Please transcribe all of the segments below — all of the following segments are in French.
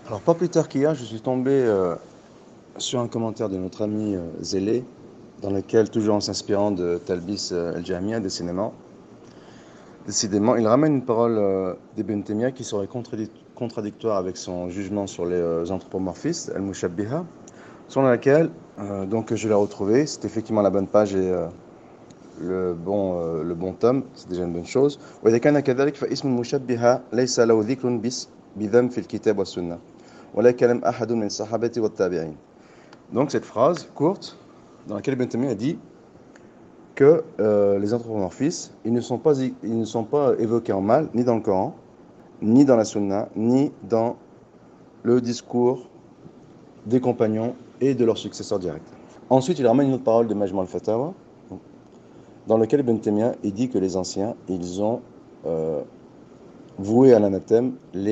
Alors, pas plus tard qu'hier, je suis tombé sur un commentaire de notre ami Zélé, dans lequel, toujours en s'inspirant de Talbis El-Jahmiya, décidément, il ramène une parole d'Ibn Taymiyyah qui serait contradictoire avec son jugement sur les anthropomorphistes, Al-Mushabbiha, selon laquelle, donc je l'ai retrouvé, c'est effectivement la bonne page et le bon tome, c'est déjà une bonne chose. وإذا كان كذلك فاسم المشبهة ليس له ذكر بذم في الكتاب والسنة ولا كلام أحد من الصحابة والتابعين. Donc cette phrase courte, dans laquelle Ibn Taymiyyah a dit que les anthropomorphismes, ils ne sont pas évoqués en mal, ni dans le Coran, ni dans la Sunna, ni dans le discours des compagnons et de leurs successeurs directs. Ensuite, il ramène une autre parole de Majma' al-Fatawa, dans lequel Ibn Taymiyyah il dit que les anciens, ils ont voué à l'anathème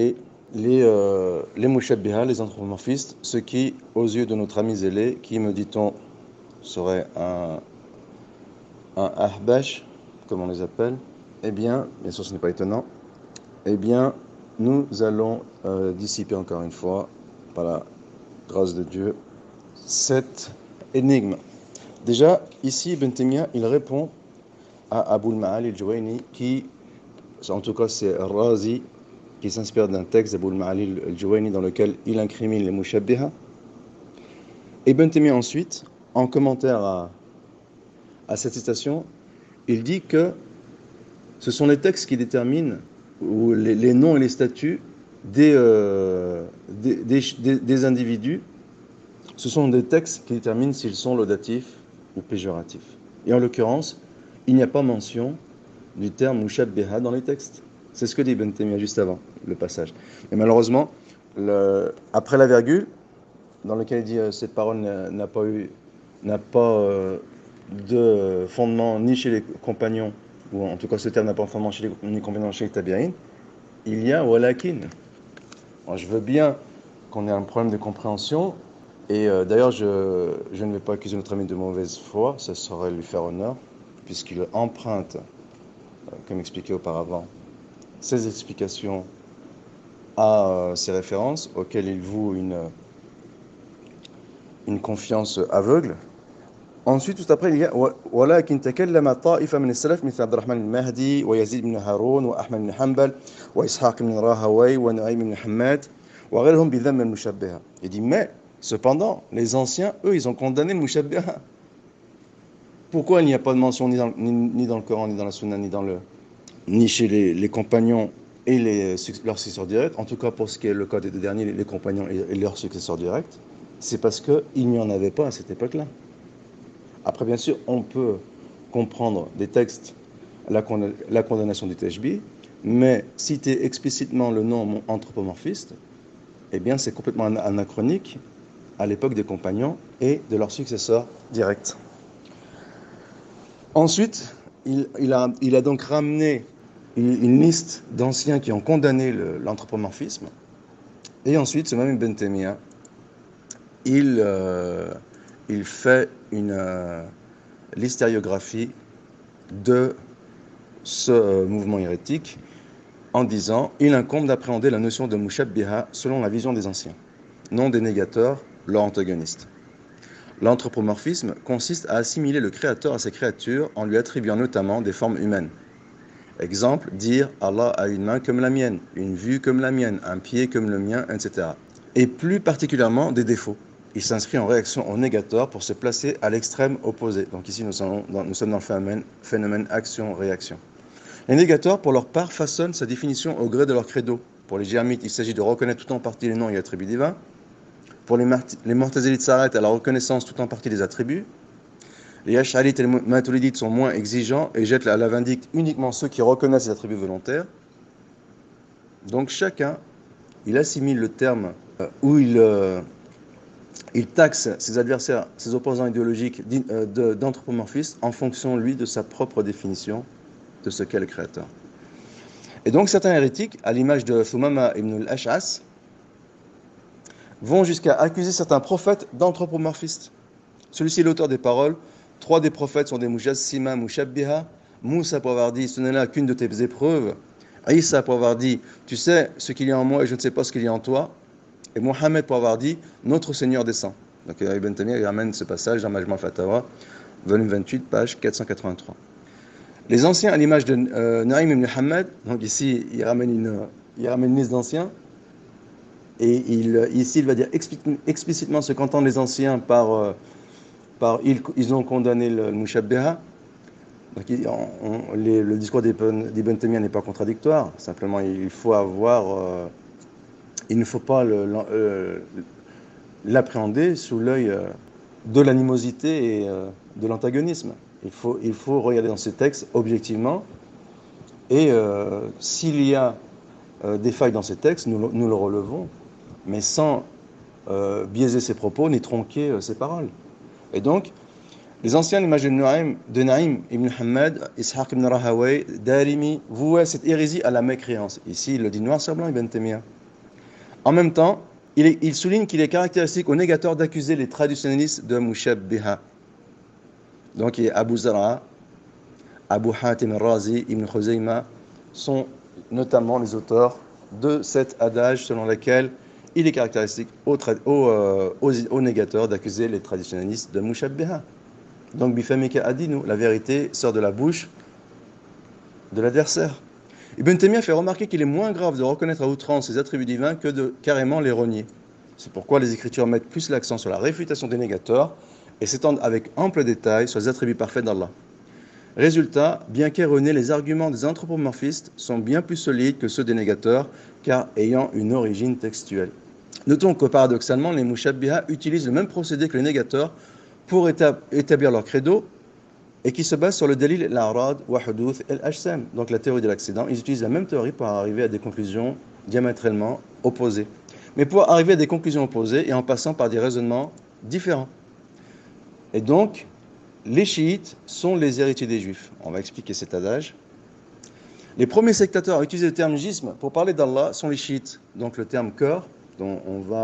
les mushabbiha, les anthropomorphistes, ce qui, aux yeux de notre ami Zélé, qui, me dit-on, serait un ahbash, comme on les appelle, eh bien sûr ce n'est pas étonnant, eh bien nous allons dissiper encore une fois, par la grâce de Dieu, cette énigme. Déjà, ici, Ibn Taymiyyah, il répond à Abu al-Ma'ali al-Juwayni, qui, en tout cas c'est Razi, qui s'inspire d'un texte d'Abu al-Ma'ali al-Juwayni dans lequel il incrimine les mushabbiha. Ibn Taymiyyah ensuite, en commentaire à cette citation, il dit que ce sont les textes qui déterminent ou les noms et les statuts des individus. Ce sont des textes qui déterminent s'ils sont laudatifs ou péjoratifs. Et en l'occurrence, il n'y a pas mention du terme mushabbiha dans les textes. C'est ce que dit Ibn Taymiyyah juste avant le passage. Et malheureusement, après la virgule, dans laquelle il dit cette parole n'a pas de fondement ni chez les compagnons, ou en tout cas ce terme n'a pas de fondement chez les compagnons, chez les tabi'in, il y a walakin. Alors, je veux bien qu'on ait un problème de compréhension, et d'ailleurs je ne vais pas accuser notre ami de mauvaise foi, ça saurait lui faire honneur, puisqu'il emprunte, comme expliqué auparavant, ses explications à ces références auxquelles il voue une confiance aveugle. Ensuite, tout après, il y a ولكن تكلم طائفة من السلف مثل عبد الرحمن المهدي ويزيد بن هارون وأحمد بن حنبل وإسحاق بن راهوي ونعيم بن حماد وغيرهم بذم المشبهة. Il dit mais cependant les anciens eux ils ont condamné le mushabbiha. Pourquoi il n'y a pas de mention ni dans le Coran ni dans la Sunna ni chez les compagnons et leurs successeurs directs, en tout cas pour ce qui est le cas des deux derniers, les compagnons et leurs successeurs directs, c'est parce qu'il n'y en avait pas à cette époque-là. Après, bien sûr, on peut comprendre des textes la condamnation du tashbih, mais citer explicitement le nom anthropomorphiste, eh bien, c'est complètement anachronique à l'époque des compagnons et de leurs successeurs directs. Ensuite, il a donc ramené une liste d'anciens qui ont condamné l'anthropomorphisme, et ensuite, ce même Ibn Taymiyyah, il fait l'hystériographie de ce mouvement hérétique en disant « Il incombe d'appréhender la notion de mushabbiha selon la vision des anciens, non des négateurs, leurs antagonistes. L'anthropomorphisme consiste à assimiler le créateur à ses créatures en lui attribuant notamment des formes humaines. Exemple, dire Allah a une main comme la mienne, une vue comme la mienne, un pied comme le mien, etc. Et plus particulièrement des défauts. Il s'inscrit en réaction au négateur pour se placer à l'extrême opposé. Donc ici, nous sommes dans le phénomène action-réaction. Les négateurs, pour leur part, façonnent sa définition au gré de leur credo. Pour les Jahmites, il s'agit de reconnaître tout en partie les noms et attributs divins. Pour les Mu'tazilites s'arrêtent à la reconnaissance tout en partie des attributs. Les Ash'arites et les Maturidites sont moins exigeants et jettent à la vindicte uniquement ceux qui reconnaissent les attributs volontaires. Donc chacun, il assimile le terme où il taxe ses adversaires, ses opposants idéologiques d'anthropomorphisme en fonction, lui, de sa propre définition de ce qu'est le créateur. Et donc certains hérétiques, à l'image de Thumama ibn al-Ash'as, vont jusqu'à accuser certains prophètes d'anthropomorphistes. Celui-ci est l'auteur des paroles. 3 des prophètes sont des mujassima mushabbiha. Moussa pour avoir dit, ce n'est là qu'une de tes épreuves. Aïssa pour avoir dit, tu sais ce qu'il y a en moi et je ne sais pas ce qu'il y a en toi. et Mohammed pour avoir dit notre Seigneur descend. Donc Ibn Taymiyyah il ramène ce passage dans Majma' al-Fatawa, volume 28, page 483. Les anciens, à l'image de Naïm ibn Hamad, donc ici il ramène une liste d'anciens, et ici il va dire explicitement ce qu'entendent les anciens par ils ont condamné le Mushabbiha. Donc le discours d'Ibn Taymiyyah n'est pas contradictoire, simplement il ne faut pas l'appréhender sous l'œil de l'animosité et de l'antagonisme. Il faut regarder dans ces textes objectivement, et s'il y a des failles dans ces textes, nous le relevons, mais sans biaiser ses propos ni tronquer ses paroles. Et donc, les anciens, l'image de Naïm ibn Hamad, Ishaq ibn Rahaway, Darimi, vouaient cette hérésie à la mécréance. Ici, il le dit noir sur blanc, Ibn Taymiyyah. En même temps, il souligne qu'il est caractéristique aux négateurs d'accuser les traditionnalistes de Mushabbiha. Donc, Abu Zara, Abu Hatim al-Razi, Ibn Khuzayma sont notamment les auteurs de cet adage selon lequel il est caractéristique aux négateurs d'accuser les traditionnalistes de Mushabbiha. Donc, Bifamika Adinu, la vérité sort de la bouche de l'adversaire. Ibn Taymiyyah fait remarquer qu'il est moins grave de reconnaître à outrance ses attributs divins que de carrément les renier. C'est pourquoi les Écritures mettent plus l'accent sur la réfutation des négateurs et s'étendent avec ample détail sur les attributs parfaits d'Allah. Résultat, bien qu'erronés, les arguments des anthropomorphistes sont bien plus solides que ceux des négateurs, car ayant une origine textuelle. Notons que paradoxalement, les Mushabbiha utilisent le même procédé que les négateurs pour établir leur credo, et qui se base sur le dalil al-a'rad wa huduth al-ajsam, donc la théorie de l'accident. Ils utilisent la même théorie pour arriver à des conclusions diamétralement opposées. Mais pour arriver à des conclusions opposées et en passant par des raisonnements différents. Et donc, les chiites sont les héritiers des juifs. On va expliquer cet adage. Les premiers sectateurs à utiliser le terme jism pour parler d'Allah sont les chiites. Donc le terme cœur, dont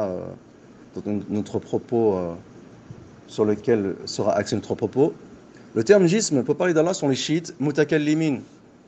notre propos, sur lequel sera axé notre propos. Le terme jism pour parler d'Allah sont les chiites mutakallimin.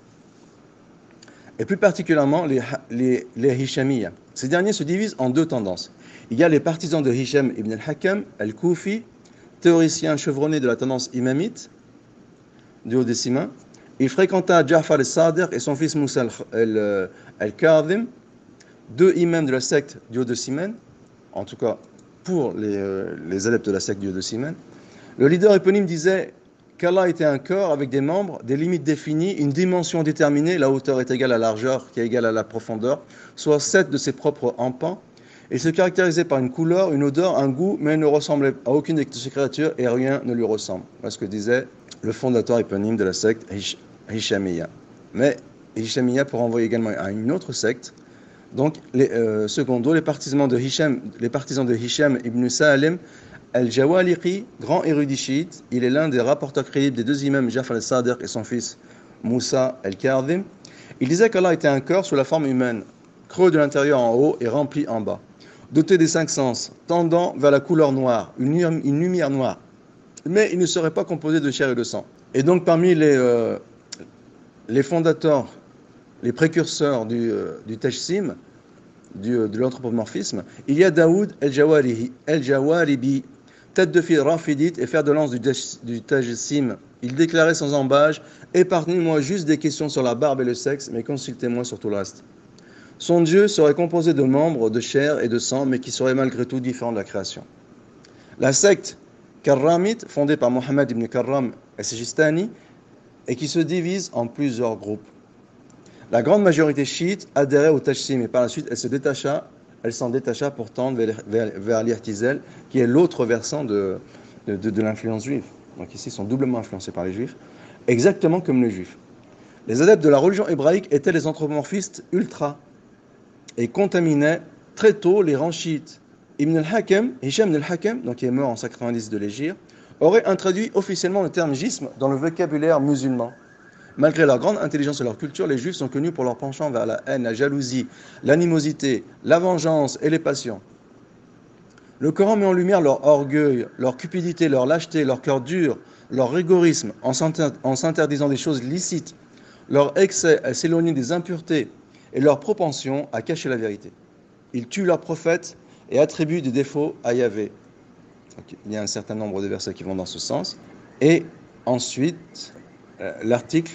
Et plus particulièrement les Hishamiya. Ces derniers se divisent en deux tendances. Il y a les partisans de Hisham ibn al-Hakam, al-Koufi, théoricien chevronné de la tendance imamite, duodécimain. Il fréquenta Ja'far al-Sadiq et son fils Moussa al-Kadhim, deux imams de la secte duodécimaine, en tout cas pour les adeptes de la secte duodécimaine. Le leader éponyme disait qu'Allah était un corps avec des membres, des limites définies, une dimension déterminée, la hauteur est égale à la largeur qui est égale à la profondeur, soit 7 de ses propres empans. Il se caractérisait par une couleur, une odeur, un goût, mais il ne ressemblait à aucune de ces créatures et rien ne lui ressemble. Voilà ce que disait le fondateur éponyme de la secte Hishamiya. Mais Hishamiya pour renvoyer également à une autre secte. Donc, secondo, les partisans de Hisham ibn Salim al-Jawaliqi, grand érudit chiite, il est l'un des rapporteurs crédibles des deux imams Ja'far al-Sadiq et son fils Moussa al-Kadhim. Il disait qu'Allah était un corps sous la forme humaine, creux de l'intérieur en haut et rempli en bas, doté des 5 sens, tendant vers la couleur noire, une lumière noire. Mais il ne serait pas composé de chair et de sang. Et donc parmi les fondateurs, les précurseurs du tajsim, de l'anthropomorphisme, il y a Daoud el-Jawaribi, tête de file rafidite et fer de lance du tajsim. Il déclarait sans embâche: épargnez-moi juste des questions sur la barbe et le sexe, mais consultez-moi sur tout le reste. Son Dieu serait composé de membres, de chair et de sang, mais qui serait malgré tout différent de la création. La secte karramite, fondée par Mohammed ibn Karram et Sijistani, et qui se divise en plusieurs groupes. La grande majorité chiite adhérait au tajsim, et par la suite elle s'en détacha pour tendre vers l'Ihtizal, qui est l'autre versant de l'influence juive. Donc ici, ils sont doublement influencés par les juifs, exactement comme les juifs. Les adeptes de la religion hébraïque étaient les anthropomorphistes ultra et contaminaient très tôt les rangs chiites. Ibn al-Hakam, Hisham ibn al-Hakam, donc qui est mort en 190 de l'Hégire, aurait introduit officiellement le terme jism dans le vocabulaire musulman. Malgré leur grande intelligence et leur culture, les juifs sont connus pour leur penchant vers la haine, la jalousie, l'animosité, la vengeance et les passions. Le Coran met en lumière leur orgueil, leur cupidité, leur lâcheté, leur cœur dur, leur rigorisme en s'interdisant des choses licites, leur excès à s'éloigner des impuretés et leur propension à cacher la vérité. Ils tuent leurs prophètes et attribue des défauts à Yahvé. Donc, il y a un certain nombre de versets qui vont dans ce sens. Et ensuite, l'article,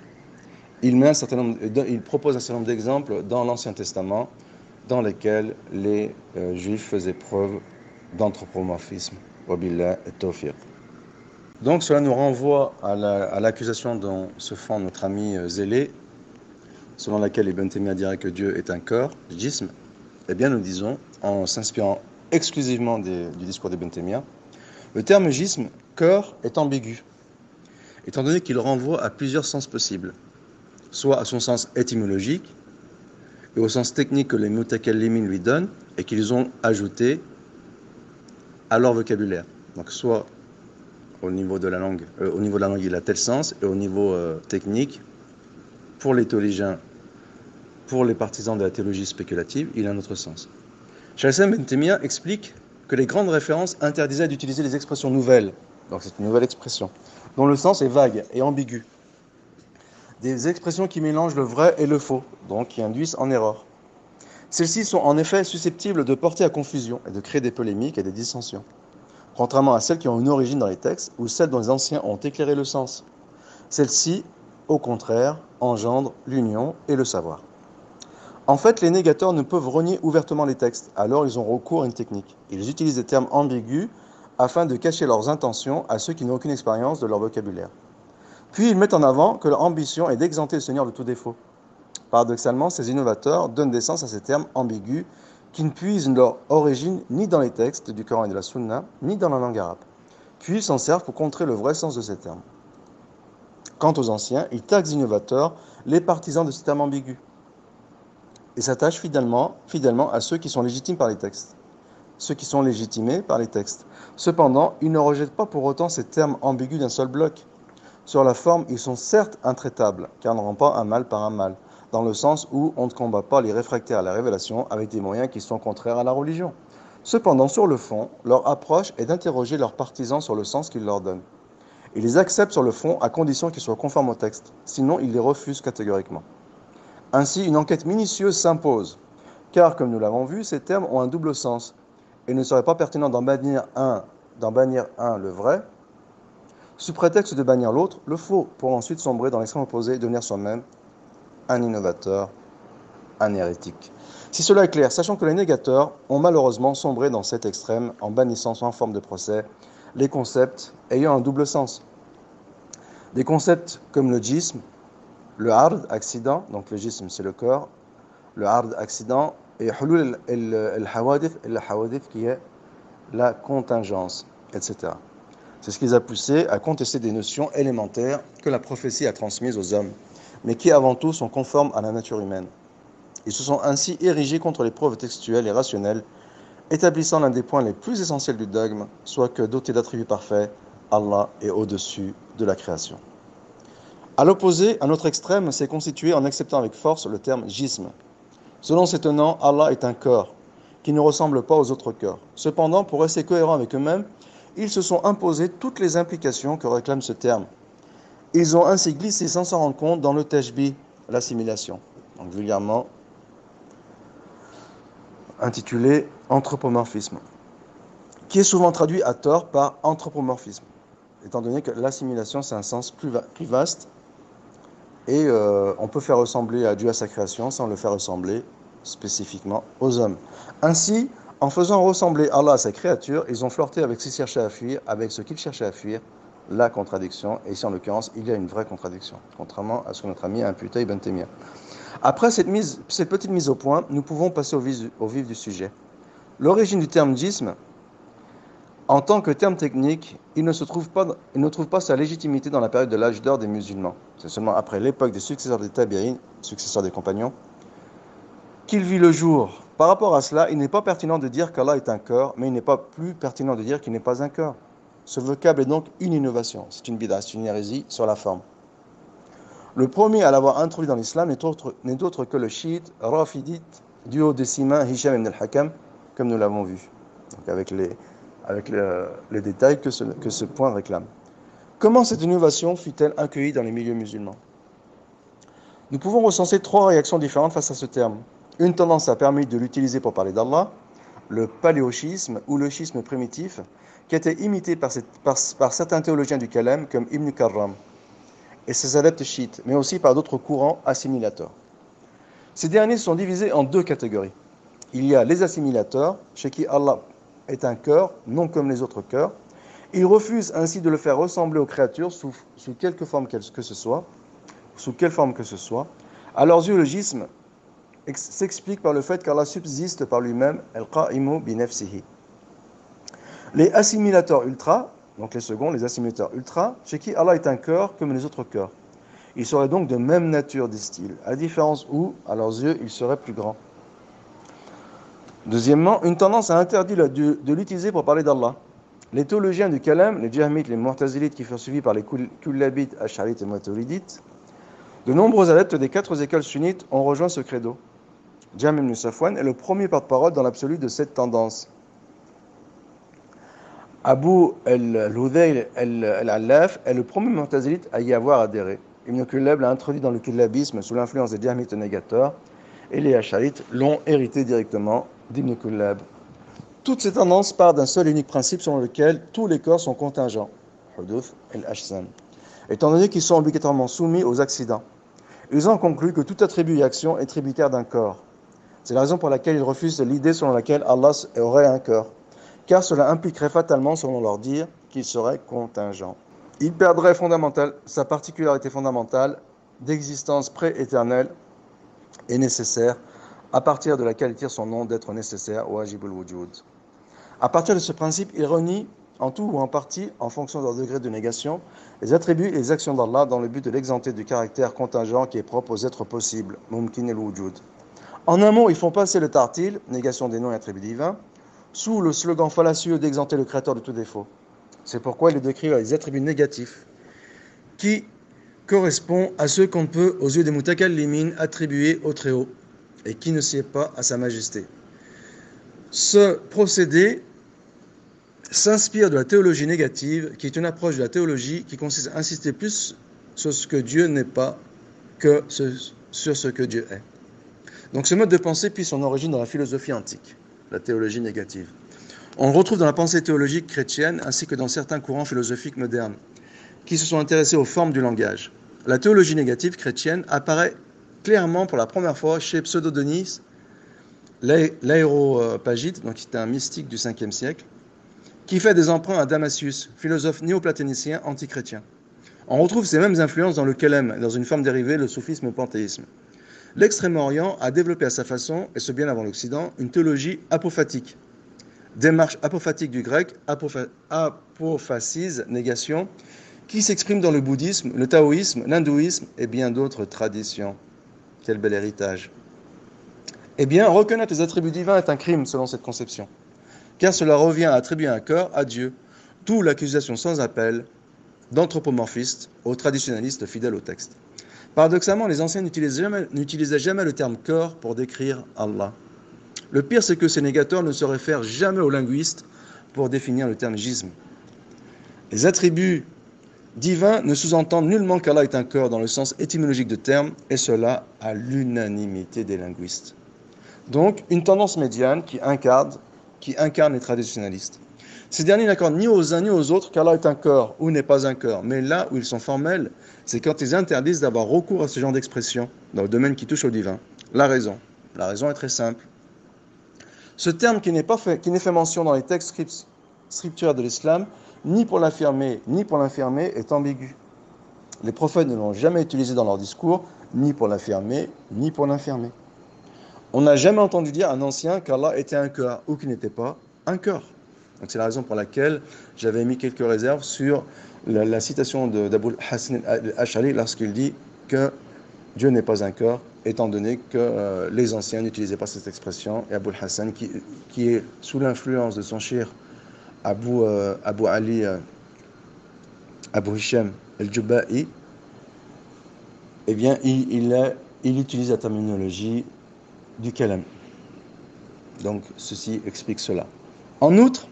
il propose un certain nombre d'exemples dans l'Ancien Testament dans lesquels les Juifs faisaient preuve d'anthropomorphisme. Wabillah et tawfiq. Donc cela nous renvoie à l'accusation dont se fend notre ami zélé, selon laquelle Ibn Taymiyyah dirait que Dieu est un corps, jism. Eh bien nous disons, en s'inspirant exclusivement du discours d'Ibn Taymiyyah, le terme jism, corps, est ambigu, étant donné qu'il renvoie à plusieurs sens possibles, soit à son sens étymologique, et au sens technique que les mutakallimin lui donnent, et qu'ils ont ajouté à leur vocabulaire. Donc soit au niveau de la langue, il a tel sens, et au niveau technique, pour les théologiens, pour les partisans de la théologie spéculative, il a un autre sens. Cheikh al-Islam Ibn Taymiyyah explique que les grandes références interdisaient d'utiliser les expressions nouvelles, donc c'est une nouvelle expression, dont le sens est vague et ambigu. Des expressions qui mélangent le vrai et le faux, donc qui induisent en erreur. Celles-ci sont en effet susceptibles de porter à confusion et de créer des polémiques et des dissensions, contrairement à celles qui ont une origine dans les textes ou celles dont les anciens ont éclairé le sens. Celles-ci, au contraire, engendrent l'union et le savoir. En fait, les négateurs ne peuvent renier ouvertement les textes, alors ils ont recours à une technique. Ils utilisent des termes ambigus afin de cacher leurs intentions à ceux qui n'ont aucune expérience de leur vocabulaire. Puis ils mettent en avant que leur ambition est d'exempter le Seigneur de tout défaut. Paradoxalement, ces innovateurs donnent des sens à ces termes ambigus qui ne puisent leur origine ni dans les textes du Coran et de la Sunna, ni dans la langue arabe. Puis ils s'en servent pour contrer le vrai sens de ces termes. Quant aux anciens, ils taxent innovateurs les partisans de ces termes ambigus et s'attachent fidèlement à ceux qui sont légitimes par les textes, ceux qui sont légitimés par les textes. Cependant, ils ne rejettent pas pour autant ces termes ambigus d'un seul bloc. Sur la forme, ils sont certes intraitables, car on ne rend pas un mal par un mal, dans le sens où on ne combat pas les réfractaires à la révélation avec des moyens qui sont contraires à la religion. Cependant, sur le fond, leur approche est d'interroger leurs partisans sur le sens qu'ils leur donnent. Ils les acceptent sur le fond à condition qu'ils soient conformes au texte, sinon ils les refusent catégoriquement. Ainsi, une enquête minutieuse s'impose, car, comme nous l'avons vu, ces termes ont un double sens, et il ne serait pas pertinent d'en bannir un, le vrai, sous prétexte de bannir l'autre, le faux, pour ensuite sombrer dans l'extrême opposé et devenir soi-même un innovateur, un hérétique. Si cela est clair, sachant que les négateurs ont malheureusement sombré dans cet extrême en bannissant sans forme de procès les concepts ayant un double sens. Des concepts comme le jism, le ard, accident, donc le jism c'est le corps, le ard, accident, et hulul el-hawadith qui est la contingence, etc. C'est ce qui les a poussés à contester des notions élémentaires que la prophétie a transmises aux hommes, mais qui avant tout sont conformes à la nature humaine. Ils se sont ainsi érigés contre les preuves textuelles et rationnelles, établissant l'un des points les plus essentiels du dogme, soit que, doté d'attributs parfaits, Allah est au-dessus de la création. À l'opposé, un autre extrême s'est constitué en acceptant avec force le terme jism. Selon ces tenants, Allah est un corps qui ne ressemble pas aux autres corps. Cependant, pour rester cohérents avec eux-mêmes, ils se sont imposés toutes les implications que réclame ce terme. Ils ont ainsi glissé sans s'en rendre compte dans le tashbih, l'assimilation, donc vulgairement intitulé anthropomorphisme, qui est souvent traduit à tort par anthropomorphisme, étant donné que l'assimilation c'est un sens plus vaste et on peut faire ressembler à Dieu à sa création sans le faire ressembler spécifiquement aux hommes. Ainsi, en faisant ressembler Allah à sa créature, ils ont flirté avec ce qu'ils cherchaient à fuir, la contradiction. Et ici, en l'occurrence, il y a une vraie contradiction, contrairement à ce que notre ami a imputé Ibn Taymiyyah. Après cette petite mise au point, nous pouvons passer au vif du sujet. L'origine du terme jism, en tant que terme technique, il ne trouve pas sa légitimité dans la période de l'âge d'or des musulmans. C'est seulement après l'époque des successeurs des tabi'in, successeurs des compagnons, qu'il vit le jour. Par rapport à cela, il n'est pas pertinent de dire qu'Allah est un corps, mais il n'est pas plus pertinent de dire qu'il n'est pas un corps. Ce vocable est donc une innovation, c'est une bid'a, c'est une hérésie sur la forme. Le premier à l'avoir introduit dans l'islam n'est d'autre que le chiite rafidite du haut décimain Hisham ibn al-Hakam, comme nous l'avons vu, donc avec les détails que ce point réclame. Comment cette innovation fut-elle accueillie dans les milieux musulmans? Nous pouvons recenser trois réactions différentes face à ce terme. Une tendance a permis de l'utiliser pour parler d'Allah, le paléochisme ou le schisme primitif, qui a été imité par certains théologiens du Kalam comme Ibn Karram et ses adeptes chiites, mais aussi par d'autres courants assimilateurs. Ces derniers sont divisés en deux catégories. Il y a les assimilateurs, chez qui Allah est un cœur, non comme les autres cœurs. Ils refusent ainsi de le faire ressembler aux créatures sous quelque forme que ce soit, sous quelle forme que ce soit. À leurs yeux, le schisme s'explique par le fait qu'Allah subsiste par lui-même, al-qa'imu bi nafsihi. Les assimilateurs ultra, donc les seconds, les assimilateurs ultra, chez qui Allah est un cœur comme les autres cœurs. Ils seraient donc de même nature, disent-ils, à la différence où, à leurs yeux, ils seraient plus grands. Deuxièmement, une tendance a interdit de l'utiliser pour parler d'Allah. Les théologiens du Kalam, les Jahmites, les Mu'tazilites qui furent suivis par les Kullabites, Ash'arites et Maturidites, de nombreux adeptes des quatre écoles sunnites ont rejoint ce credo. Jahm ibn Safwan est le premier porte-parole dans l'absolu de cette tendance. Abu al-Hudayl al-Allaf est le premier Mu'tazilite à y avoir adhéré. Ibn Kullab l'a introduit dans le kullabisme sous l'influence des Jahmites négateurs et les Ash'arites l'ont hérité directement d'Ibn Kullab. Toutes ces tendances partent d'un seul et unique principe selon lequel tous les corps sont contingents, Huduth al-Ajsam, étant donné qu'ils sont obligatoirement soumis aux accidents. Ils ont conclu que tout attribut et action est tributaire d'un corps. C'est la raison pour laquelle ils refusent l'idée selon laquelle Allah aurait un corps, car cela impliquerait fatalement, selon leur dire, qu'il serait contingent. Il perdrait sa particularité fondamentale d'existence pré-éternelle et nécessaire, à partir de laquelle il tire son nom d'être nécessaire, wajibul wujud. À partir de ce principe, il renie, en tout ou en partie, en fonction de leur degré de négation, les attributs et les actions d'Allah dans le but de l'exempter du caractère contingent qui est propre aux êtres possibles, mumkin el-wujud. En un mot, ils font passer le tartil, négation des noms et attributs divins, sous le slogan fallacieux d'exempter le Créateur de tout défaut. C'est pourquoi il est décrit les attributs négatifs, qui correspondent à ceux qu'on peut, aux yeux des mutakallimin, attribuer au Très-Haut, et qui ne sied pas à sa majesté. Ce procédé s'inspire de la théologie négative, qui est une approche de la théologie qui consiste à insister plus sur ce que Dieu n'est pas que sur ce que Dieu est. Donc ce mode de pensée puise son origine dans la philosophie antique, la théologie négative. On le retrouve dans la pensée théologique chrétienne ainsi que dans certains courants philosophiques modernes qui se sont intéressés aux formes du langage. La théologie négative chrétienne apparaît clairement pour la première fois chez Pseudo-Denis, l'Aéropagite, donc qui était un mystique du 5e siècle, qui fait des emprunts à Damasius, philosophe néoplatonicien antichrétien. On retrouve ces mêmes influences dans le Kelem, dans une forme dérivée, le soufisme et le panthéisme. L'Extrême-Orient a développé à sa façon, et ce bien avant l'Occident, une théologie apophatique. Démarche apophatique du grec, apophasise, négation, qui s'exprime dans le bouddhisme, le taoïsme, l'hindouisme et bien d'autres traditions. Quel bel héritage. Eh bien, reconnaître les attributs divins est un crime selon cette conception, car cela revient à attribuer un corps à Dieu, d'où l'accusation sans appel d'anthropomorphiste aux traditionalistes fidèles au texte. Paradoxalement, les anciens n'utilisaient jamais le terme corps pour décrire Allah. Le pire, c'est que ces négateurs ne se réfèrent jamais aux linguistes pour définir le terme jism. Les attributs divins ne sous-entendent nullement qu'Allah est un corps dans le sens étymologique de terme, et cela à l'unanimité des linguistes. Donc, une tendance médiane qui incarne les traditionalistes. Ces derniers n'accordent ni aux uns ni aux autres qu'Allah est un corps ou n'est pas un corps, mais là où ils sont formels, c'est quand ils interdisent d'avoir recours à ce genre d'expression dans le domaine qui touche au divin. La raison est très simple. Ce terme qui n'est fait mention dans les textes scripturaires de l'islam, ni pour l'affirmer ni pour l'infirmer, est ambigu. Les prophètes ne l'ont jamais utilisé dans leur discours, ni pour l'affirmer ni pour l'infirmer. On n'a jamais entendu dire à un ancien qu'Allah était un cœur ou qu'il n'était pas un cœur. Donc c'est la raison pour laquelle j'avais mis quelques réserves sur la citation d'Abul Hassan al-Ash'ari lorsqu'il dit que Dieu n'est pas un cœur, étant donné que les anciens n'utilisaient pas cette expression. Et Abul Hassan, qui est sous l'influence de son shir Abu Ali, Abu Hisham al-Jubba'i, eh bien, il utilise la terminologie du kalam. Donc, ceci explique cela. En outre,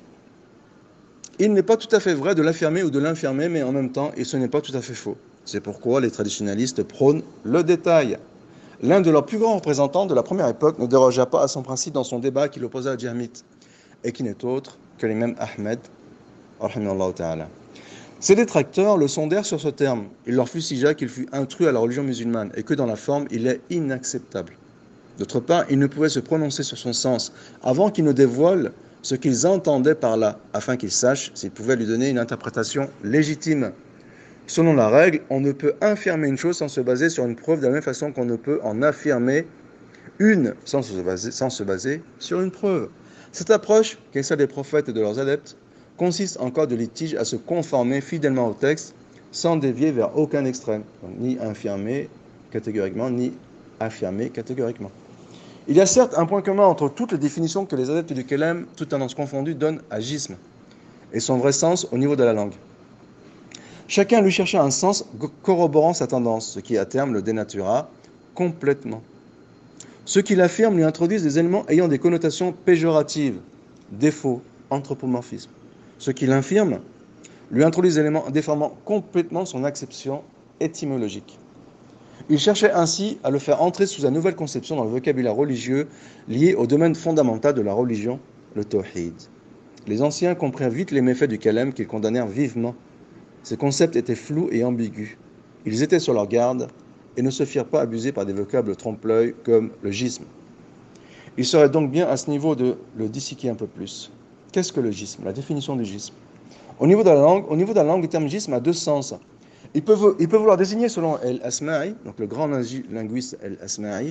il n'est pas tout à fait vrai de l'affirmer ou de l'infirmer, mais en même temps, et ce n'est pas tout à fait faux. C'est pourquoi les traditionalistes prônent le détail. L'un de leurs plus grands représentants de la première époque ne dérogea pas à son principe dans son débat qui l'opposait à Jahmite. et qui n'est autre que l'imam Ahmed, rahimahullah ta'ala. Ces détracteurs le sondèrent sur ce terme. Il leur fustigea qu'il fut intrus à la religion musulmane et que dans la forme, il est inacceptable. D'autre part, ils ne pouvaient se prononcer sur son sens avant qu'il ne dévoile ce qu'ils entendaient par là, afin qu'ils sachent s'ils pouvaient lui donner une interprétation légitime. Selon la règle, on ne peut infirmer une chose sans se baser sur une preuve de la même façon qu'on ne peut en affirmer une sans se baser sur une preuve. Cette approche, qui est celle des prophètes et de leurs adeptes, consiste en cas de litige à se conformer fidèlement au texte sans dévier vers aucun extrême, donc ni infirmer catégoriquement, ni affirmer catégoriquement. Il y a certes un point commun entre toutes les définitions que les adeptes du Kalam, toutes tendances confondues, donnent à gisme et son vrai sens au niveau de la langue. Chacun lui chercha un sens corroborant sa tendance, ce qui à terme le dénatura complètement. Ceux qui l'affirment lui introduisent des éléments ayant des connotations péjoratives, défauts, anthropomorphisme. Ceux qui l'infirment lui introduisent des éléments déformant complètement son acception étymologique. Il cherchait ainsi à le faire entrer sous une nouvelle conception dans le vocabulaire religieux lié au domaine fondamental de la religion, le tawhid. Les anciens comprirent vite les méfaits du kalam qu'ils condamnèrent vivement. Ces concepts étaient flous et ambigus. Ils étaient sur leur garde et ne se firent pas abuser par des vocables trompe-l'œil comme le gisme. Il serait donc bien à ce niveau de le disséquer un peu plus. Qu'est-ce que le gisme? La définition du gisme. Au niveau de la langue, le terme gisme a deux sens. Il peut vouloir désigner selon El-Asma'i, donc le grand linguiste El-Asma'i,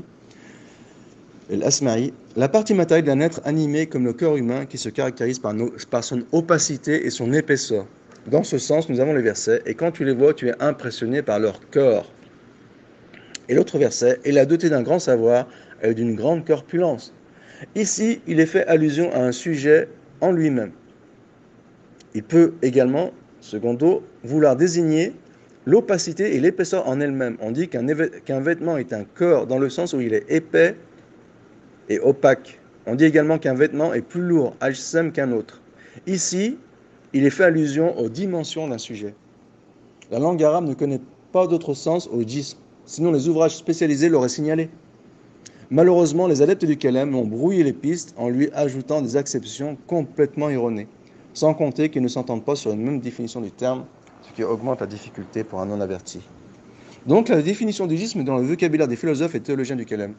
la partie matérielle d'un être animé comme le cœur humain qui se caractérise par son opacité et son épaisseur. Dans ce sens, nous avons les versets, et quand tu les vois, tu es impressionné par leur corps. Et l'autre verset, il a doté d'un grand savoir et d'une grande corpulence. Ici, il est fait allusion à un sujet en lui-même. Il peut également, secondo, vouloir désigner l'opacité et l'épaisseur en elle-même. On dit qu'un vêtement est un corps dans le sens où il est épais et opaque. On dit également qu'un vêtement est plus lourd, ajsam, qu'un autre. Ici, il est fait allusion aux dimensions d'un sujet. La langue arabe ne connaît pas d'autre sens au jism, sinon les ouvrages spécialisés l'auraient signalé. Malheureusement, les adeptes du kalam ont brouillé les pistes en lui ajoutant des acceptions complètement erronées, sans compter qu'ils ne s'entendent pas sur une même définition du terme, ce qui augmente la difficulté pour un non-averti. Donc la définition du jism dans le vocabulaire des philosophes et théologiens du kalam.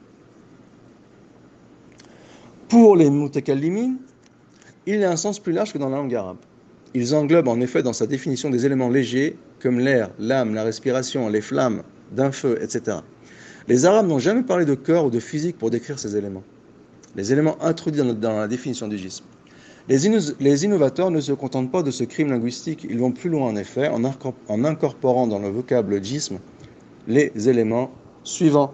Pour les mutakallimin, il y a un sens plus large que dans la langue arabe. Ils englobent en effet dans sa définition des éléments légers, comme l'air, l'âme, la respiration, les flammes d'un feu, etc. Les Arabes n'ont jamais parlé de corps ou de physique pour décrire ces éléments. Les éléments introduits dans la définition du jism. Les innovateurs ne se contentent pas de ce crime linguistique, ils vont plus loin en effet, en incorporant dans le vocable jism les éléments suivants.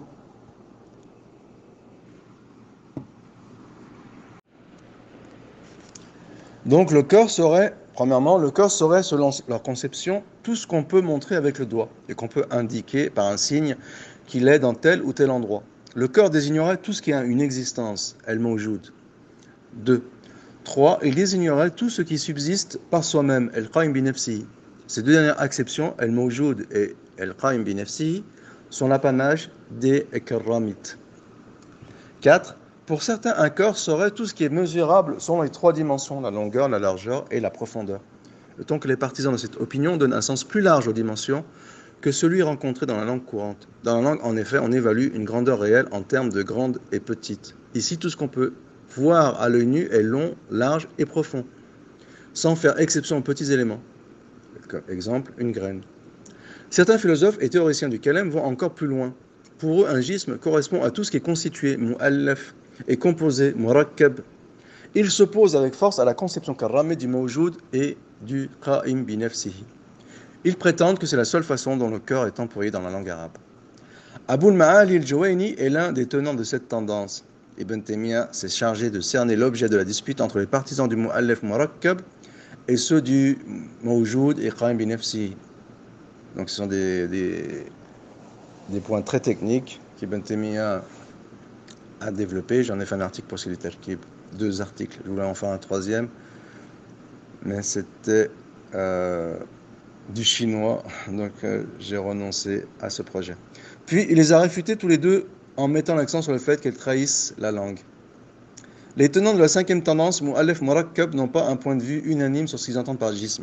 Donc premièrement, le corps serait, selon leur conception, tout ce qu'on peut montrer avec le doigt et qu'on peut indiquer par un signe qu'il est dans tel ou tel endroit. Le corps désignerait tout ce qui a une existence, el-mawjoud. 2. 3. Il désignerait tout ce qui subsiste par soi-même, el-qaim bi nafsihi. Ces deux dernières acceptions, el-mawjoud et el-qaim bi nafsihi, sont l'apanage des karramites. 4. Pour certains, un corps serait tout ce qui est mesurable selon les trois dimensions, la longueur, la largeur et la profondeur. Le temps que les partisans de cette opinion donnent un sens plus large aux dimensions que celui rencontré dans la langue courante. Dans la langue, en effet, on évalue une grandeur réelle en termes de grande et petite. Ici, tout ce qu'on peut voir à l'œil nu est long, large et profond, sans faire exception aux petits éléments. Comme exemple, une graine. Certains philosophes et théoriciens du kalam vont encore plus loin. Pour eux, un jism correspond à tout ce qui est constitué, mu'allaf, et composé, murakkab. Ils s'opposent avec force à la conception karramée du mawjoud et du qa'im bi nafsihi. Ils prétendent que c'est la seule façon dont le cœur est employé dans la langue arabe. Abul Ma'ali al-Juwayni est l'un des tenants de cette tendance. Ibn Taymiyyah s'est chargé de cerner l'objet de la dispute entre les partisans du mu'allaf murakkab et ceux du mawjoud et qa'im bi nafsihi. Donc ce sont des points très techniques qu'Ibn Taymiyyah a développé. J'en ai fait un article pour Sili Tarkib, 2 articles. Je voulais en faire un 3e, mais c'était du chinois, donc j'ai renoncé à ce projet. Puis il les a réfutés tous les deux en mettant l'accent sur le fait qu'elles trahissent la langue. Les tenants de la cinquième tendance, Mu'allaf Murakkab, n'ont pas un point de vue unanime sur ce qu'ils entendent par jism.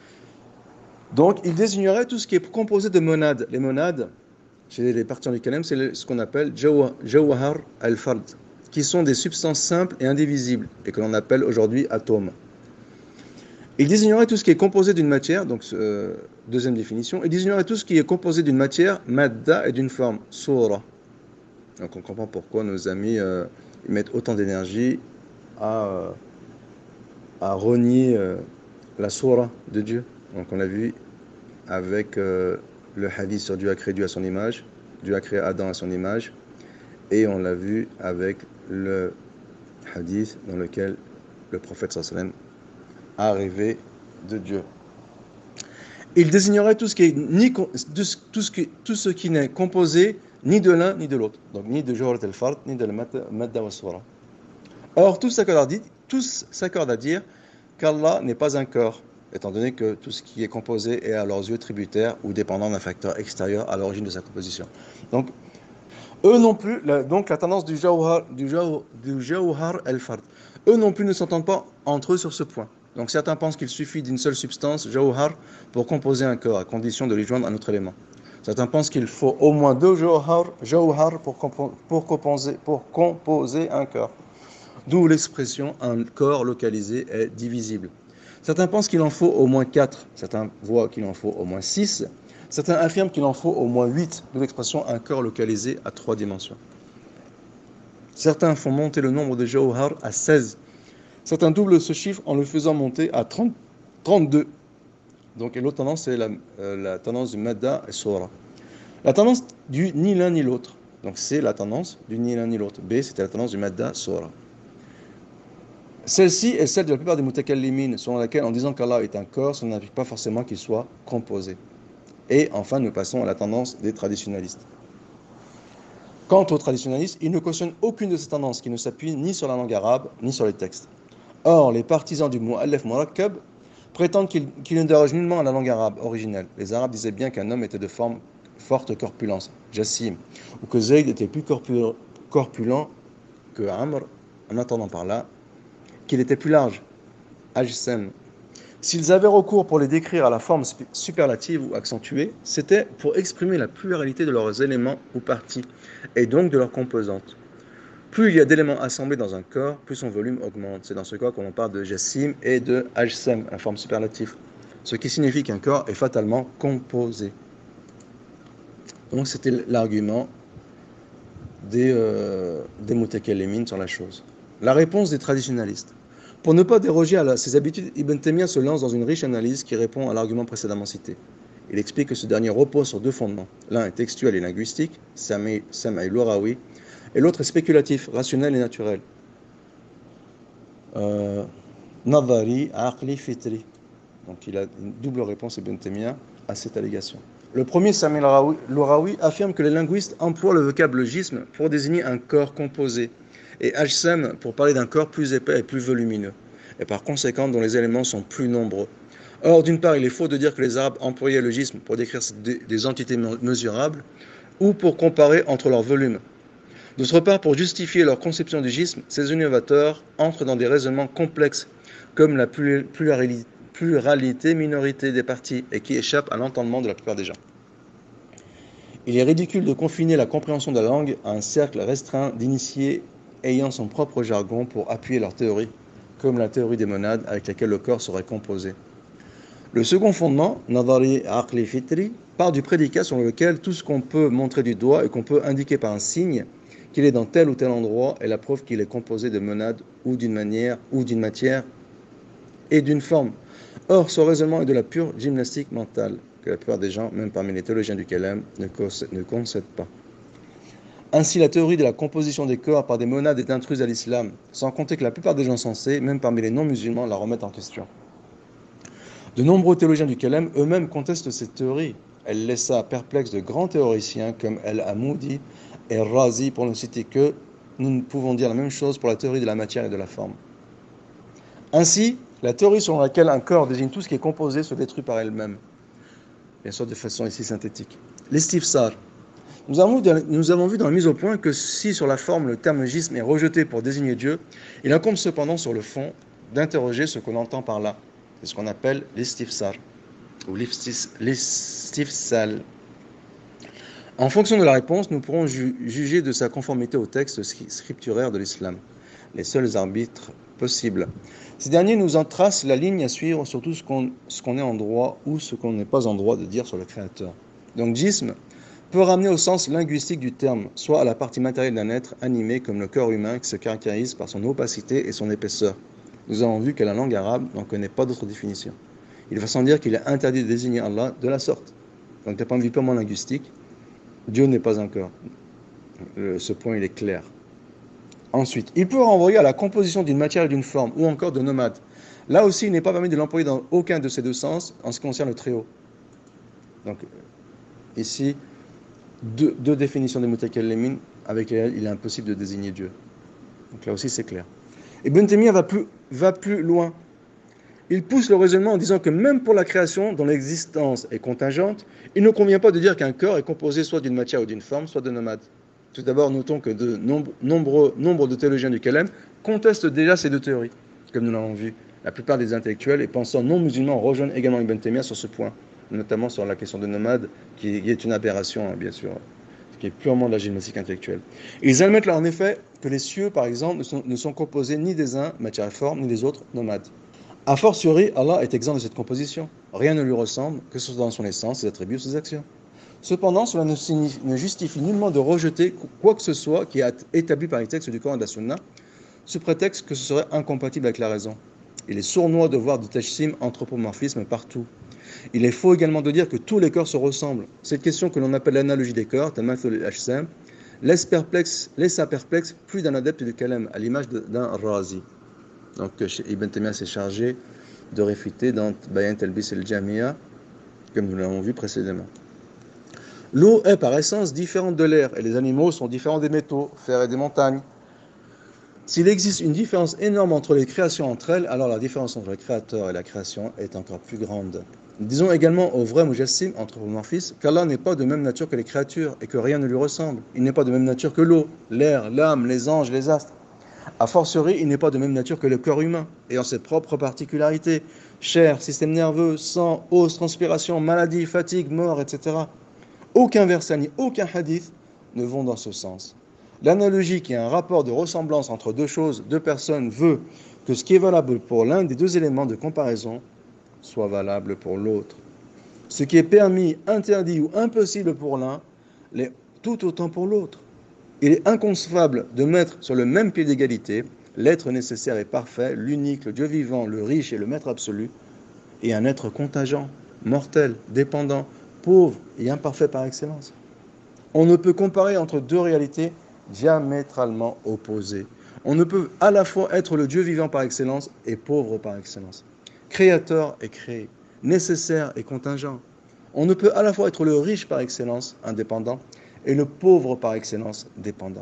Donc, ils désigneraient tout ce qui est composé de monades. Les monades, chez les partisans du kalam, c'est ce qu'on appelle Jawahar al-Fard, qui sont des substances simples et indivisibles, et que l'on appelle aujourd'hui atomes. Ils désigneraient tout ce qui est composé d'une matière, donc deuxième définition, ils désigneraient tout ce qui est composé d'une matière, madda, et d'une forme, sura. Donc on comprend pourquoi nos amis ils mettent autant d'énergie à renier la sourate de Dieu. Donc on l'a vu avec le hadith sur Dieu a créé Dieu à son image, Dieu a créé Adam à son image, et on l'a vu avec le hadith dans lequel le prophète sallallahu a rêvé de Dieu. Il désignerait tout ce qui est tout ce qui n'est composé ni de l'un ni de l'autre, donc ni de Jawharat al-Fard ni de la Madda wa Sura. Or tous s'accordent à dire qu'Allah n'est pas un corps, étant donné que tout ce qui est composé est à leurs yeux tributaire ou dépendant d'un facteur extérieur à l'origine de sa composition. Donc eux non plus, donc la tendance du Jawhar al-Fard, eux non plus ne s'entendent pas entre eux sur ce point. Donc certains pensent qu'il suffit d'une seule substance, Jawhar, pour composer un corps, à condition de lui joindre un autre élément. Certains pensent qu'il faut au moins deux Jawhar pour composer un corps. D'où l'expression un corps localisé est divisible. Certains pensent qu'il en faut au moins 4, certains voient qu'il en faut au moins 6, certains affirment qu'il en faut au moins 8, d'où l'expression un corps localisé à 3 dimensions. Certains font monter le nombre de Jawhar à 16. Certains doublent ce chiffre en le faisant monter à 32. Donc, et l'autre tendance, c'est la tendance du Madda et Sura. La tendance du ni l'un ni l'autre. Donc, c'est la tendance du ni l'un ni l'autre. B, c'était la tendance du Madda Sura. Celle-ci est celle de la plupart des mutakallimin, selon laquelle, en disant qu'Allah est un corps, ça n'implique pas forcément qu'il soit composé. Et enfin, nous passons à la tendance des traditionalistes. Quant aux traditionalistes, ils ne cautionnent aucune de ces tendances qui ne s'appuient ni sur la langue arabe, ni sur les textes. Or, les partisans du Mu'allaf Murakkab prétendent qu'il ne déroge nullement à la langue arabe originelle. Les Arabes disaient bien qu'un homme était de forte corpulence, Jassim, ou que Zayd était plus corpulent que Amr, en attendant par là qu'il était plus large, Ajsam. S'ils avaient recours pour les décrire à la forme superlative ou accentuée, c'était pour exprimer la pluralité de leurs éléments ou parties, et donc de leurs composantes. Plus il y a d'éléments assemblés dans un corps, plus son volume augmente. C'est dans ce cas qu'on parle de Jassim et de Ajsam, la forme superlative. Ce qui signifie qu'un corps est fatalement composé. Donc c'était l'argument des mutakallimin sur la chose. La réponse des traditionalistes. Pour ne pas déroger à ses habitudes, Ibn Taymiyyah se lance dans une riche analyse qui répond à l'argument précédemment cité. Il explique que ce dernier repose sur deux fondements. L'un est textuel et linguistique, Sam'i Lorawi, et l'autre est spéculatif, rationnel et naturel. Nadari, Aqli, Fitri. Donc il a une double réponse, Ibn Taymiyyah, à cette allégation. Le premier, Sam'i Lorawi, affirme que les linguistes emploient le vocable jism pour désigner un corps composé, et Ajsam pour parler d'un corps plus épais et plus volumineux, et par conséquent dont les éléments sont plus nombreux. Or, d'une part, il est faux de dire que les Arabes employaient le jism pour décrire des entités mesurables ou pour comparer entre leurs volumes. D'autre part, pour justifier leur conception du jism, ces innovateurs entrent dans des raisonnements complexes, comme la pluralité minorité des parties, et qui échappent à l'entendement de la plupart des gens. Il est ridicule de confiner la compréhension de la langue à un cercle restreint d'initiés ayant son propre jargon pour appuyer leur théorie, comme la théorie des monades avec laquelle le corps serait composé. Le second fondement, Nadari Aqli Fitri, part du prédicat selon lequel tout ce qu'on peut montrer du doigt et qu'on peut indiquer par un signe qu'il est dans tel ou tel endroit est la preuve qu'il est composé de monades ou d'une matière et d'une forme. Or, ce raisonnement est de la pure gymnastique mentale, que la plupart des gens, même parmi les théologiens du Kalam, ne concèdent pas. Ainsi, la théorie de la composition des corps par des monades est intruse à l'islam, sans compter que la plupart des gens sensés, même parmi les non-musulmans, la remettent en question. De nombreux théologiens du Kalam eux-mêmes contestent cette théorie. Elle laissa perplexe de grands théoriciens comme El-Amoudi et Razi, pour ne citer que, nous ne pouvons dire la même chose pour la théorie de la matière et de la forme. Ainsi, la théorie selon laquelle un corps désigne tout ce qui est composé se détruit par elle-même, bien sûr de façon ici synthétique. L'istifsar. Nous avons vu dans la mise au point que si sur la forme le terme jism est rejeté pour désigner Dieu, il incombe cependant sur le fond d'interroger ce qu'on entend par là. C'est ce qu'on appelle l'istifsar ou l'istifsal. En fonction de la réponse, nous pourrons juger de sa conformité au texte scripturaire de l'islam, les seuls arbitres possibles. Ces derniers nous en tracent la ligne à suivre sur tout ce qu'on est en droit ou ce qu'on n'est pas en droit de dire sur le Créateur. Donc, jism peut ramener au sens linguistique du terme, soit à la partie matérielle d'un être animé comme le corps humain qui se caractérise par son opacité et son épaisseur. Nous avons vu que la langue arabe n'en connaît pas d'autre définition. Il va sans dire qu'il est interdit de désigner Allah de la sorte. Donc, d'un point de vue purement linguistique, Dieu n'est pas un corps. Ce point, il est clair. Ensuite, il peut renvoyer à la composition d'une matière et d'une forme, ou encore de nomade. Là aussi, il n'est pas permis de l'employer dans aucun de ces deux sens en ce qui concerne le très haut. Donc, ici, deux définitions des mutakallimin avec lesquelles il est impossible de désigner Dieu. Donc là aussi, c'est clair. Ibn Taymiyyah va plus loin. Il pousse le raisonnement en disant que même pour la création, dont l'existence est contingente, il ne convient pas de dire qu'un corps est composé soit d'une matière ou d'une forme, soit de nomade. Tout d'abord, notons que de nombre de théologiens du Kalem contestent déjà ces deux théories, comme nous l'avons vu. La plupart des intellectuels et pensants non musulmans rejoignent également Ibn Taymiyyah sur ce point, notamment sur la question de nomade, qui est une aberration, hein, bien sûr, qui est purement de la gymnastique intellectuelle. Ils admettent là, en effet, que les cieux, par exemple, ne sont composés ni des uns, matière et forme, ni des autres, nomades. A fortiori, Allah est exempt de cette composition. Rien ne lui ressemble, que ce soit dans son essence, ses attributs, ses actions. Cependant, cela ne justifie nullement de rejeter quoi que ce soit qui est établi par les textes du Coran et de la Sunna, sous prétexte que ce serait incompatible avec la raison. Il est sournois de voir du tajsim, anthropomorphisme partout. Il est faux également de dire que tous les corps se ressemblent. Cette question que l'on appelle l'analogie des corps, Tamathul al-Ajsam, laisse perplexe plus d'un adepte du Kalam, à l'image d'un Razi. Donc Ibn Taymiyyah s'est chargé de réfuter dans Bayan Talbis al-Jamiya, comme nous l'avons vu précédemment. L'eau est par essence différente de l'air, et les animaux sont différents des métaux, fer et des montagnes. S'il existe une différence énorme entre les créations entre elles, alors la différence entre le créateur et la création est encore plus grande. Disons également au vrai Mujassim, anthropomorphiste, qu'Allah n'est pas de même nature que les créatures et que rien ne lui ressemble. Il n'est pas de même nature que l'eau, l'air, l'âme, les anges, les astres. A fortiori, il n'est pas de même nature que le corps humain, ayant ses propres particularités, chair, système nerveux, sang, os, transpiration, maladie, fatigue, mort, etc. Aucun verset ni aucun hadith ne vont dans ce sens. L'analogie qui est un rapport de ressemblance entre deux choses, deux personnes, veut que ce qui est valable pour l'un des deux éléments de comparaison soit valable pour l'autre. Ce qui est permis, interdit ou impossible pour l'un l'est tout autant pour l'autre. Il est inconcevable de mettre sur le même pied d'égalité l'être nécessaire et parfait, l'unique, le Dieu vivant, le riche et le maître absolu, et un être contingent, mortel, dépendant, pauvre et imparfait par excellence. On ne peut comparer entre deux réalités diamétralement opposées. On ne peut à la fois être le Dieu vivant par excellence et pauvre par excellence, créateur et créé, nécessaire et contingent. On ne peut à la fois être le riche par excellence, indépendant, et le pauvre par excellence, dépendant.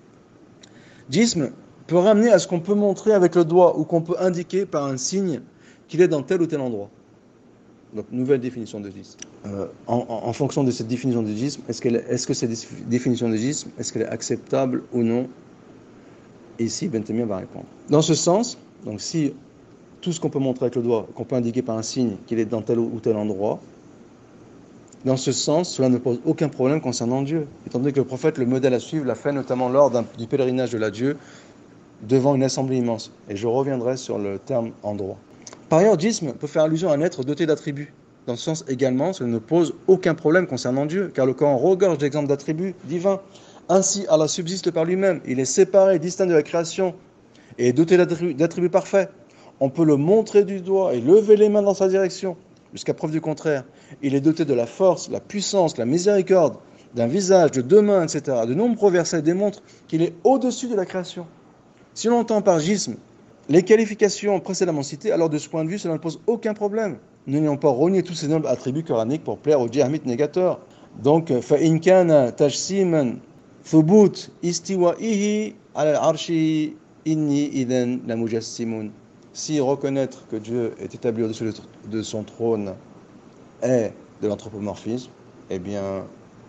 Jism peut ramener à ce qu'on peut montrer avec le doigt ou qu'on peut indiquer par un signe qu'il est dans tel ou tel endroit. Donc, nouvelle définition de jism. En fonction de cette définition de jism, est-ce que cette définition de jism, est-ce qu'elle est acceptable ou non? Ici, Ibn Taymiyyah va répondre. Dans ce sens, donc si tout ce qu'on peut montrer avec le doigt, qu'on peut indiquer par un signe qu'il est dans tel ou tel endroit, dans ce sens, cela ne pose aucun problème concernant Dieu, étant donné que le prophète, le modèle à suivre, l'a fait notamment lors du pèlerinage de l'adieu devant une assemblée immense. Et je reviendrai sur le terme endroit. Par ailleurs, jism peut faire allusion à un être doté d'attributs. Dans ce sens également, cela ne pose aucun problème concernant Dieu, car le Coran regorge d'exemples d'attributs divins. Ainsi, Allah subsiste par lui-même, il est séparé, distinct de la création, et est doté d'attributs parfaits. On peut le montrer du doigt et lever les mains dans sa direction, jusqu'à preuve du contraire. Il est doté de la force, la puissance, la miséricorde, d'un visage, de deux mains, etc. De nombreux versets démontrent qu'il est au-dessus de la création. Si l'on entend par jism les qualifications précédemment citées, alors de ce point de vue, cela ne pose aucun problème. Nous n'ayons pas renié tous ces nobles attributs coraniques pour plaire aux jahmites négateurs. Donc, فَإِنْ كَانَ تَجْسِيمًا ثُبُوتْ إِسْتِوَائِهِ عَلَى الْعَرْشِ إِنِّي إِذًا لَمُجَسِّمٌ. Si reconnaître que Dieu est établi au-dessus de son trône est de l'anthropomorphisme, eh bien,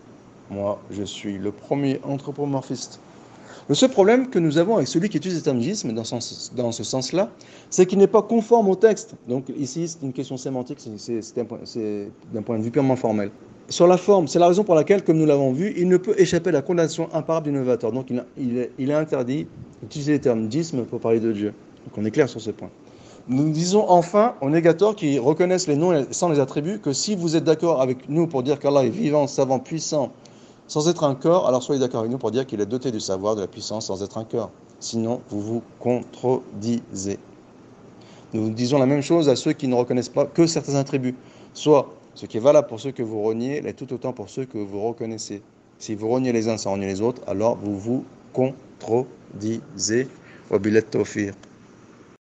Moi, je suis le premier anthropomorphiste. Le seul problème que nous avons avec celui qui utilise le terme jisme dans ce sens-là, c'est qu'il n'est pas conforme au texte. Donc ici, c'est une question sémantique, c'est d'un point de vue purement formel. Sur la forme, c'est la raison pour laquelle, comme nous l'avons vu, il ne peut échapper à la condamnation imparable du novateur. Donc il est interdit d'utiliser le terme jisme pour parler de Dieu. Donc on est clair sur ce point. Nous disons enfin aux négateurs qui reconnaissent les noms sans les attributs que si vous êtes d'accord avec nous pour dire qu'Allah est vivant, savant, puissant, sans être un corps, alors soyez d'accord avec nous pour dire qu'il est doté du savoir, de la puissance, sans être un corps. Sinon, vous vous contredisez. Nous disons la même chose à ceux qui ne reconnaissent pas que certains attributs. Soit ce qui est valable pour ceux que vous reniez l'est tout autant pour ceux que vous reconnaissez. Si vous reniez les uns sans renier les autres, alors vous vous contredisez. Wabillahi tawfiq.